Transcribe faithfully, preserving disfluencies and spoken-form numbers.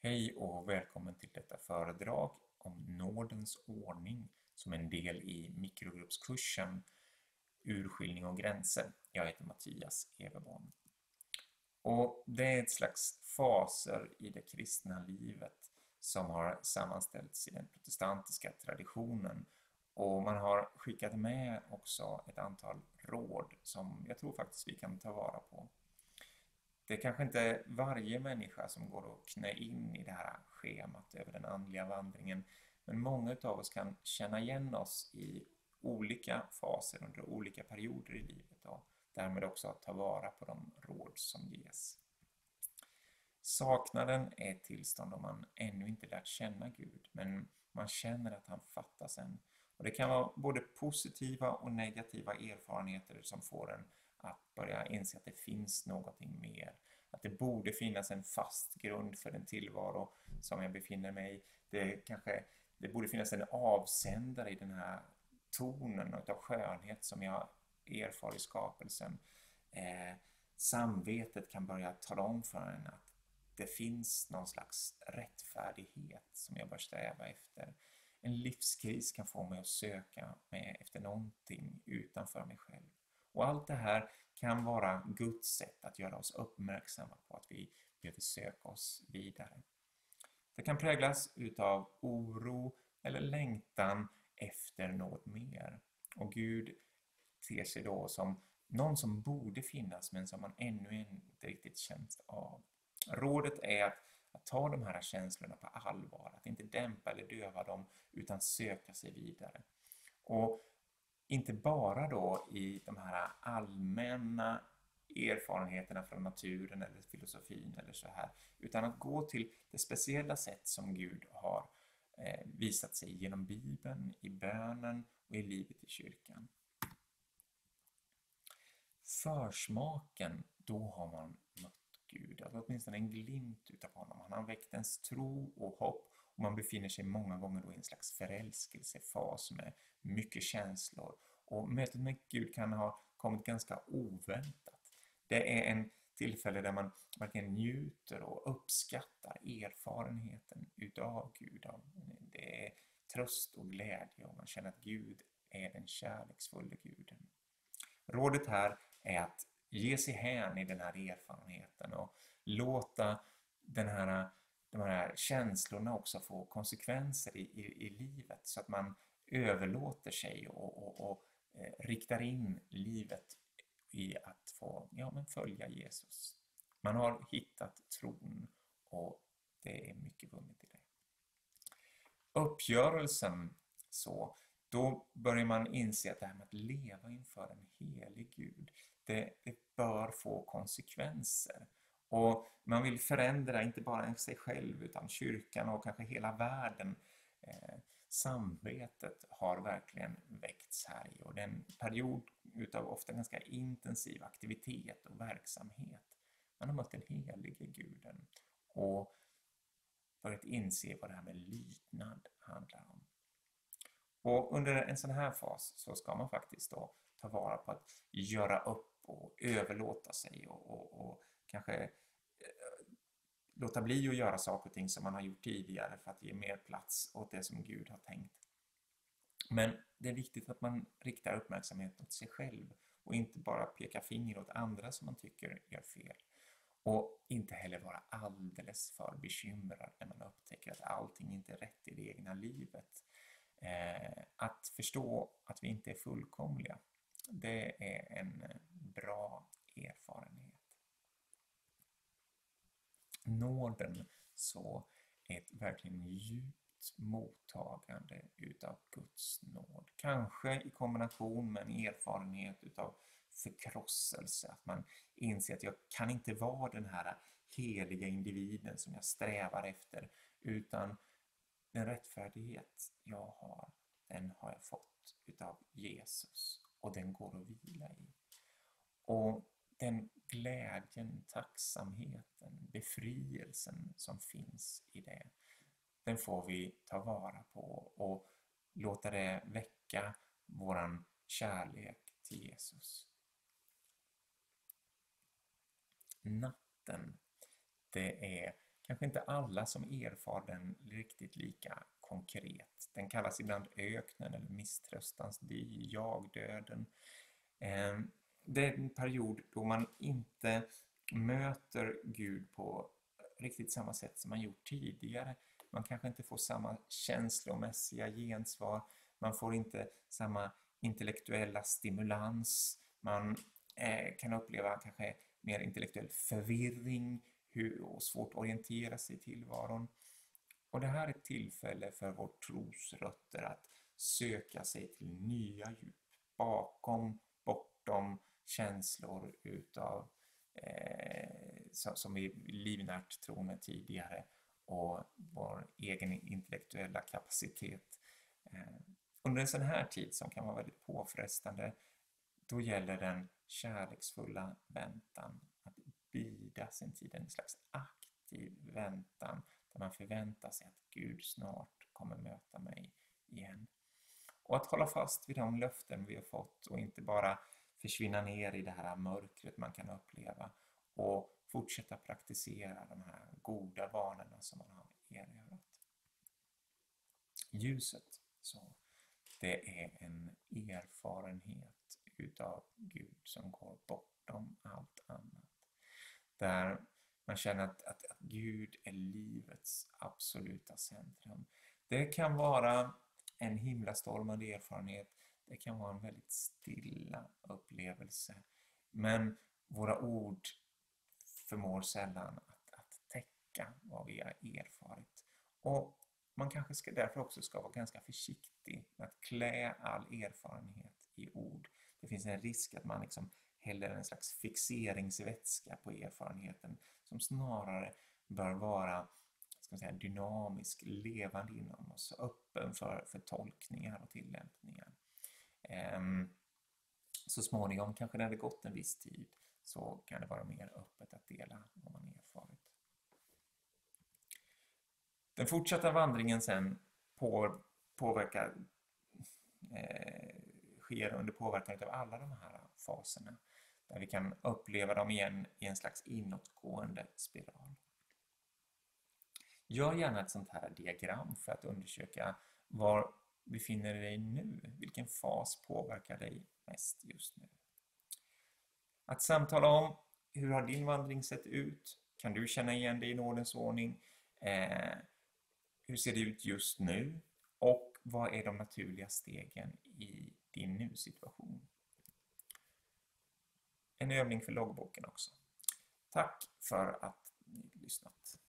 Hej och välkommen till detta föredrag om nådens ordning som en del i mikrogruppskursen Urskiljning och gränser. Jag heter Mattias Everborn. Och det är ett slags faser i det kristna livet som har sammanställts i den protestantiska traditionen. Och man har skickat med också ett antal råd som jag tror faktiskt vi kan ta vara på. Det är kanske inte varje människa som går och knä in i det här schemat över den andliga vandringen. Men många av oss kan känna igen oss i olika faser under olika perioder i livet och därmed också ta vara på de råd som ges. Saknaden är ett tillstånd om man ännu inte lärt känna Gud, men man känner att han fattas en. Och det kan vara både positiva och negativa erfarenheter som får en att börja inse att det finns någonting mer. Att det borde finnas en fast grund för den tillvaro som jag befinner mig i. Det, kanske, det borde finnas en avsändare i den här tonen av skönhet som jag erfar i skapelsen. Eh, samvetet kan börja tala om för en att det finns någon slags rättfärdighet som jag bör sträva efter. En livskris kan få mig att söka mig efter någonting utanför mig själv. Och allt det här kan vara Guds sätt att göra oss uppmärksamma på att vi behöver söka oss vidare. Det kan präglas utav oro eller längtan efter något mer. Och Gud ser sig då som någon som borde finnas men som man ännu inte riktigt känt av. Rådet är att, att ta de här känslorna på allvar, att inte dämpa eller döva dem utan söka sig vidare. Och inte bara då i de här allmänna erfarenheterna från naturen eller filosofin eller så här, utan att gå till det speciella sätt som Gud har eh, visat sig genom Bibeln, i bönen och i livet i kyrkan. Försmaken, då har man mött Gud, alltså åtminstone en glimt utav honom. Han har väckt ens tro och hopp och man befinner sig många gånger då i en slags förälskelsefas med mycket känslor. Och mötet med Gud kan ha kommit ganska oväntat. Det är en tillfälle där man verkligen njuter och uppskattar erfarenheten utav Gud. Det är tröst och glädje och man känner att Gud är den kärleksfulla Guden. Rådet här är att ge sig hän i den här erfarenheten och låta den här, de här känslorna också få konsekvenser i, i, i livet så att man överlåter sig och, och, och eh, riktar in livet i att få ja, men följa Jesus. Man har hittat tron och det är mycket vunnet i det. Uppgörelsen så, då börjar man inse att det här med att leva inför en helig Gud, det, det bör få konsekvenser. Och man vill förändra inte bara sig själv utan kyrkan och kanske hela världen. Eh, samvetet har verkligen väckts här i och det är en period utav ofta ganska intensiv aktivitet och verksamhet. Man har mött den helige Guden och börjat inse vad det här med lydnad handlar om. Och under en sån här fas så ska man faktiskt då ta vara på att göra upp och överlåta sig och, och, och kanske eh, låta bli att göra saker och ting som man har gjort tidigare för att ge mer plats åt det som Gud har tänkt. Men det är viktigt att man riktar uppmärksamhet åt sig själv och inte bara peka finger åt andra som man tycker gör fel. Och inte heller vara alldeles för bekymrad när man upptäcker att allting inte är rätt i det egna livet. Eh, att förstå att vi inte är fullkomliga, det är en bra erfarenhet. Nåden så är ett verkligen djupt mottagande utav Guds nåd. Kanske i kombination med en erfarenhet utav förkrosselse. Att man inser att jag kan inte vara den här heliga individen som jag strävar efter. Utan den rättfärdighet jag har, den har jag fått utav Jesus. Och den går att vila i. Och den glädjen, tacksamheten, befrielsen som finns i det, den får vi ta vara på och låta det väcka våran kärlek till Jesus. Natten, det är kanske inte alla som erfar den riktigt lika konkret. Den kallas ibland öknen eller misströstans dy, jagdöden. Det är en period då man inte möter Gud på riktigt samma sätt som man gjort tidigare. Man kanske inte får samma känslomässiga gensvar. Man får inte samma intellektuella stimulans. Man eh, kan uppleva kanske mer intellektuell förvirring hur, och svårt att orientera sig i tillvaron. Och det här är ett tillfälle för vår trosrötter att söka sig till nya djup. Bakom, bortom känslor utav eh, som vi livnärt tron med tidigare och vår egen intellektuella kapacitet. Eh, under en sån här tid som kan vara väldigt påfrestande, då gäller den kärleksfulla väntan, att bida sin tid, en slags aktiv väntan där man förväntar sig att Gud snart kommer möta mig igen. Och att hålla fast vid de löften vi har fått och inte bara försvinna ner i det här mörkret man kan uppleva och fortsätta praktisera de här goda vanorna som man har erövrat. Ljuset, så det är en erfarenhet utav Gud som går bortom allt annat. Där man känner att, att, att Gud är livets absoluta centrum. Det kan vara en himlastormande erfarenhet. Det kan vara en väldigt stilla upplevelse. Men våra ord förmår sällan att, att täcka vad vi har erfarit. Och man kanske ska, därför också ska vara ganska försiktig med att klä all erfarenhet i ord. Det finns en risk att man liksom häller en slags fixeringsvätska på erfarenheten som snarare bör vara, ska man säga, dynamisk, levande inom oss, öppen för, för tolkningar och tillämpningar. Ehm, så småningom, kanske när det gått en viss tid, så kan det vara mer öppet att dela vad man erfarit. Den fortsatta vandringen sen på, påverkar, eh, sker under påverkan av alla de här faserna, där vi kan uppleva dem igen i en slags inåtgående spiral. Gör gärna ett sånt här diagram för att undersöka var befinner du dig nu, vilken fas påverkar dig mest just nu. Att samtala om hur har din vandring sett ut, kan du känna igen dig i nådens ordning, eh, hur ser det ut just nu och vad är de naturliga stegen i din nu-situation. En övning för loggboken också. Tack för att ni lyssnat.